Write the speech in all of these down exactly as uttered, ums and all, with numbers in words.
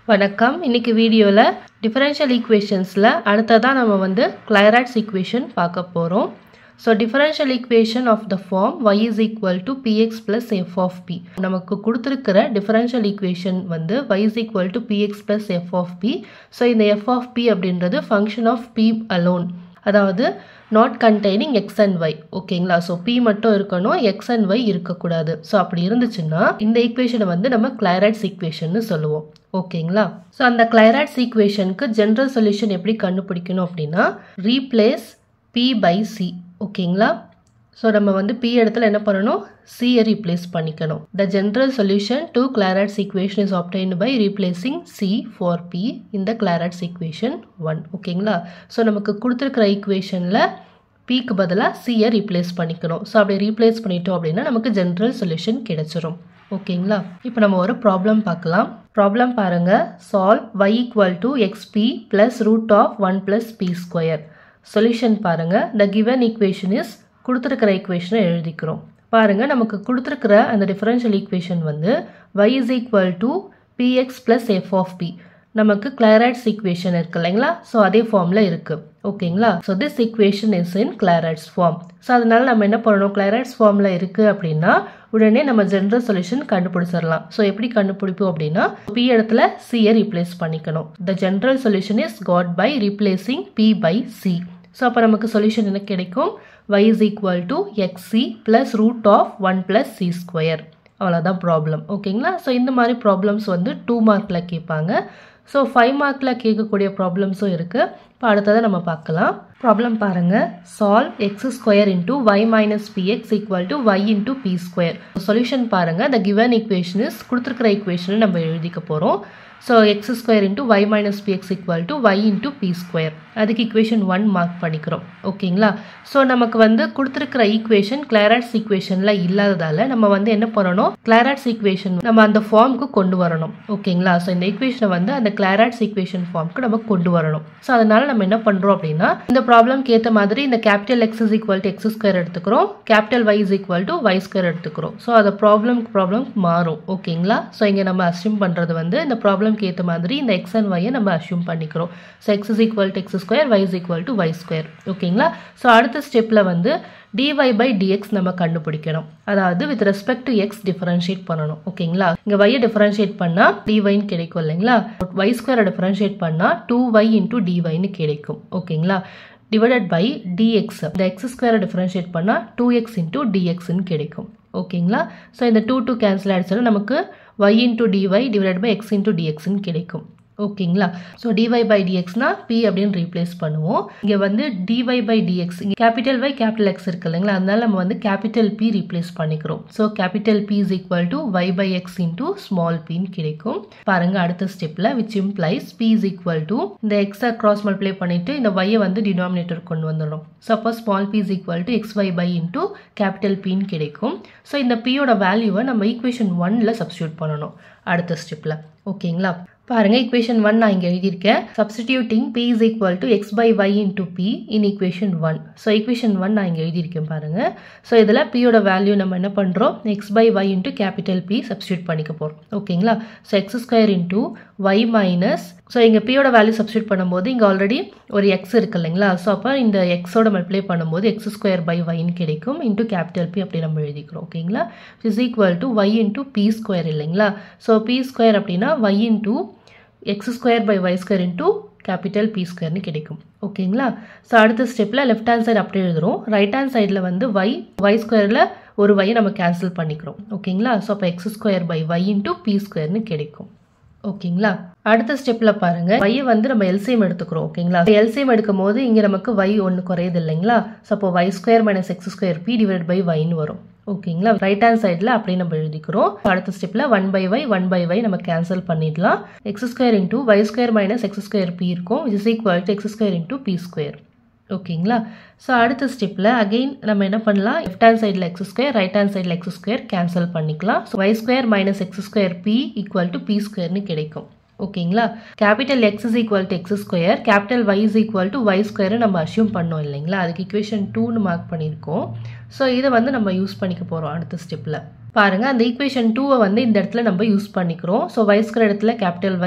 வணக்கம். இன்னைக்கு வீடியோல differential equationsல அடுத்ததா நம்ம வந்து Clairaut's equation பார்க்க போறோம். So differential equation of the form y is equal to px plus f of p. நமக்கு கொடுத்திருக்கிற differential equation வந்து y is equal to px plus f of p. So இந்த f of p அப்படின்றது function of p alone. அதாவது not containing x and y. ஓகேங்களா? so p மட்டும் இருக்கணும், x and y இருக்கக்கூடாது. so அப்படி இருந்துச்சுன்னா இந்த ஈக்குவேஷனை வந்து நம்ம Clairaut's equation னு சொல்லுவோம். ஓகேங்களா? so அந்த Clairaut's equationக்கு general solution எப்படி கண்டுபிடிக்கணும் அப்படின்னா replace p by c. ஓகேங்களா? so நம்ம வந்து p இடத்துல என்ன பண்ணணும்? c யை replace பண்ணிக்கணும். The general solution to Clairaut's equation is obtained by replacing c for p in the Clairaut's equation one. ஓகேங்களா? so நமக்கு கொடுத்திருக்கிற equationல p க்கு பதிலா c யை replace பண்ணிக்கணும். so அப்படி replace பண்ணிட்டோம் அப்படின்னா நமக்கு general solution கிடைச்சிரும். ஓகேங்களா? இப்போ நம்ம ஒரு problem பார்க்கலாம். problem பாருங்க. solve y equal to xp plus root of one plus p square. solution பாருங்க. the given equation is கொடுத்திருக்கிற equation எழுதிக்கிறோம். பாருங்க நமக்கு கொடுத்திருக்கிற அந்த differential equation வந்து y is equal to px plus f of p. நமக்கு Clairaut's equation இருக்கு இல்லைங்களா? so அதே ஃபார்ம்ல இருக்கு. ஓகேங்களா? so this equation is in Clairaut's form. so அதனால நம்ம என்ன பண்ணணும்? Clairaut's formல இருக்கு அப்படின்னா உடனே நம்ம general solution கண்டுபிடிச்சிடலாம். so எப்படி கண்டுபிடிப்போம் அப்படின்னா p இடத்துல c யை replace பண்ணிக்கணும். the general solution is got by replacing p by c. so அப்ப நமக்கு solution என்ன கிடைக்கும்? y is equal to xc plus root of one plus c square. அவ்வளவுதான் ப்ராப்ளம். ஓகேங்களா? so இந்த மாதிரி ப்ராப்ளம்ஸ் வந்து டூ மார்க்ல கேட்பாங்க. so ஃபைவ் மார்க்ல கேட்கக்கூடிய ப்ராப்ளம்ஸும் இருக்கு. இப்போ அடுத்ததை நம்ம பார்க்கலாம். ப்ராப்ளம் பாருங்க. solve x square into y minus px equal to y into p square. Solution பாருங்க. the given equation is கொடுத்திருக்கிற equation நம்ம எழுதிக்க போறோம். so x square into y minus px equal to y into p square. அதுக்கு equation one mark பண்ணிக்கிறோம். ஓகேங்களா? so நமக்கு வந்து கொடுத்திருக்கிற equation Clairaut's equationல இல்லாததால நம்ம வந்து என்ன பண்ணணும்? Clairaut's equation நம்ம அந்த ஃபார்முக்கு கொண்டு வரணும். ஓகேங்களா? so இந்த equation வந்து அந்த Clairaut's equation ஃபார்முக்கு நம்ம கொண்டு வரணும். so அதனால நம்ம என்ன பண்றோம் அப்படின்னா இந்த ப்ராப்ளம்க்கு ஏத்த மாதிரி இந்த capital X is equal to x square எடுத்துக்கிறோம், capital Y is equal to y square எடுத்துக்கிறோம். so அது ப்ராப்ளம் ப்ராப்ளம் மாறும். ஓகேங்களா? so இங்க நம்ம அஸ்யூம் பண்றது வந்து இந்த ப்ராப்ளம் ஏத்த மாதிரி இந்த x and y யை நம்ம அஸ்யூம் பண்ணிக்கிறோம். so x is equal to x square, y is equal to y square. ஓகேங்களா? so அடுத்த ஸ்டெப்ல வந்து dy by dx நம்ம கண்டுபிடிக்கணும். அதாவது with respect to x differentiate பண்ணணும். ஓகேங்களா? இங்க y யை differentiate பண்ணா dy ன்னு கிடைக்கும் இல்லைங்களா? y square யை differentiate பண்ணா டூ y into dy ன்னு கிடைக்கும். ஓகேங்களா? divided by dx. இந்த x square யை differentiate பண்ணா டூ x into dx ன்னு கிடைக்கும். ஓகேங்களா? so இந்த டூ டூ கேன்சல் ஆயிடுச்சுன்னா நமக்கு y into dy divided by x into dx ன்னு கிடைக்கும். ஓகேங்களா? so dy by dx னா p அப்படின்னு ரீப்ளேஸ் பண்ணுவோம். இங்க வந்து dy by dx இங்க capital Y capital X இருக்கு இல்லைங்களா? அதனால நம்ம வந்து capital P ரீப்ளேஸ் பண்ணிக்கிறோம். so capital P is equal to y by x into small p ன்னு கிடைக்கும். பாருங்க அடுத்த ஸ்டெப்ல which implies p is equal to இந்த x cross multiply பண்ணிட்டு இந்த y யை வந்து denominator கொண்டு வந்துடணும். suppose small p is equal to xy by into capital P ன்னு கிடைக்கும். so இந்த p யோட வேல்யூவை நம்ம equation ஒன்ல சப்ஸ்டிட்யூட் பண்ணணும் அடுத்த ஸ்டெப்ல. ஓகேங்களா? பாருங்க equation one நான் இங்க எழுதியிருக்கேன். substituting p is equal to x by y into p in equation one. so equation one நான் இங்க எழுதியிருக்கேன் பாருங்க. so இதுல p யோட வேல்யூ நம்ம என்ன பண்றோம்? x by y into capital P substitute பண்ணிக்க போறோம். ஓகேங்களா? so x square into y minus so இங்க p யோட வேல்யூ சப்ஸ்டிட்யூட் பண்ணும்போது இங்க ஆல்ரெடி ஒரு x இருக்கு இல்லைங்களா? so அப்ப இந்த x ஓட மல்டிப்ளை பண்ணும்போது x square by y ன்னு கிடைக்கும் into capital P அப்படி நம்ம எழுதிக்கிறோம். ஓகேங்களா? is equal to y into p square இல்லைங்களா? so p square அப்படின்னா y into x square by y square into capital P square ன்னு கிடைக்கும். ஓகேங்களா? so அடுத்த ஸ்டெப்ல லெஃப்ட் ஹேண்ட் சைடு அப்படியே எழுதுறோம். ரைட் ஹேண்ட் சைடுல வந்து y y squareல ஒரு y நம்ம கேன்சல் பண்ணிக்கிறோம். ஓகேங்களா? so அப்ப x square by y into p square ன்னு கிடைக்கும். ஓகேங்களா? அடுத்த ஸ்டெப்ல பாருங்க y வந்து நம்ம எல்சிஎம் எடுத்துக்கிறோம். ஓகேங்களா? எல்சிஎம் எடுக்கும்போது இங்க நமக்கு y ஒன்னு குறையுது இல்லைங்களா? so அப்போ y square minus x square p divided by y ன்னு வரும். ஓகேங்களா? ரைட் ஹேண்ட் சைடுல அப்படியே நம்ம எழுதிக்கிறோம். அடுத்த ஸ்டெப்ல one by y one by y நம்ம கேன்சல் பண்ணிடலாம். x square into y square minus x square p இருக்கும் which is equal to x square into p square. ஓகேங்களா? so அடுத்த ஸ்டெப்ல அகைன் நம்ம என்ன பண்ணலாம்? லெஃப்ட் ஹேண்ட் சைடுல x square ரைட் ஹேண்ட் சைடுல x square கேன்சல் பண்ணிக்கலாம். so y square minus x square p equal to p square ன்னு கிடைக்கும். ஓகேங்களா? capital X is equal to x square, capital Y is equal to y square நம்ம assume பண்ணோம் இல்லைங்களா? அதுக்கு equation two ன்னு mark பண்ணியிருக்கோம். so இதை வந்து நம்ம யூஸ் பண்ணிக்க போறோம் அடுத்த ஸ்டெப்ல. பாருங்க அந்த equation டூ வந்து இந்த இடத்துல நம்ம யூஸ் பண்ணிக்கிறோம். so y square இடத்துல capital Y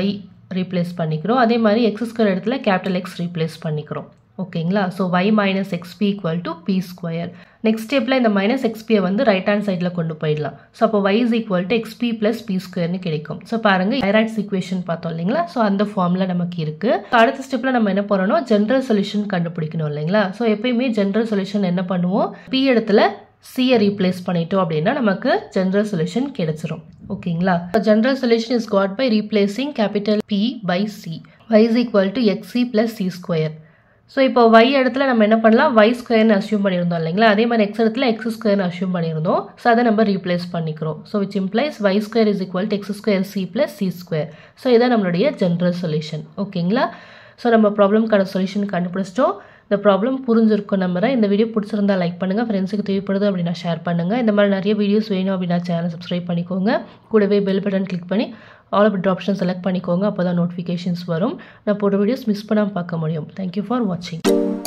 ரீப்ளேஸ் பண்ணிக்கிறோம். அதே மாதிரி எக்ஸ் ஸ்கொயர் இடத்துல கேபிட்டல் எக்ஸ் ரீப்ளேஸ் பண்ணிக்கிறோம். ஓகேங்களா? So y minus x p equal to p square. Next ஸ்டெப்பில் இந்த மைனஸ் எக்ஸ்பியை வந்து ரைட் ஹேண்ட் சைடில் கொண்டு போயிடலாம். ஸோ அப்போ y is equal to x p plus p ஸ்கொயர்னு கிடைக்கும். ஸோ பாருங்கள் டைராக்ட் ஈக்குவேஷன் பார்த்தோம் இல்லைங்களா? ஸோ அந்த ஃபார்மில் நமக்கு இருக்குது. அடுத்த ஸ்டெப்பில் நம்ம என்ன பண்ணணும், ஜென்ரல் சொல்யூஷன் கண்டுபிடிக்கணும் இல்லைங்களா? ஸோ எப்பயுமே ஜென்ரல் சொல்யூஷன் என்ன பண்ணுவோம், பி இடத்துல சியை ரீப்ளேஸ் பண்ணிட்டோம் அப்படின்னா நமக்கு ஜென்ரல் சொல்யூஷன் கிடைச்சிரும். ஓகேங்களா? General solution is got by replacing capital p by c. y is equal to x c plus c square. So இப்போ y இடத்துல நம்ம என்ன பண்ணலாம், y ஸ்கொயர்னு அஸ்யூம் பண்ணியிருந்தோம் இல்லைங்களா? அதே மாதிரி எக்ஸ் இடத்துல எக்ஸ் ஸ்கொயர்னு அஸ்யூம் பண்ணியிருந்தோம். ஸோ அதை நம்ம ரீப்ளேஸ் பண்ணிக்கிறோம். So which implies y square is equal to x square c plus c square. So இதான் நம்மளுடைய ஜென்ரல் சொல்யூஷன். ஓகேங்களா? ஸோ நம்ம ப்ராப்ளம்க்கான சொல்யூஷன் கண்டுபிடிச்சிட்டோம். இந்த ப்ராப்ளம் புரிஞ்சிருக்கும் நம்புறேன். இந்த வீடியோ பிடிச்சிருந்தா லைக் பண்ணுங்கள், ஃப்ரெண்ட்ஸுக்கு தேவைப்படுது அப்படின்னா ஷேர் பண்ணுங்கள். இந்த மாதிரி நிறைய வீடியோஸ் வேணும் அப்படின்னா சேனல் சப்ஸ்கிரைப் பண்ணிக்கோங்க. கூடவே பெல் பட்டன் கிளிக் பண்ணி ஆல் ஆஃப் ஆப்ஷன் செலக்ட் பண்ணிக்கோங்க. அப்போ தான் நோட்டிஃபிகேஷன்ஸ் வரும். நான் போட்ட வீடியோஸ் மிஸ் பண்ணாமல் பார்க்க முடியும். தேங்க்யூ ஃபார் வாட்சிங்.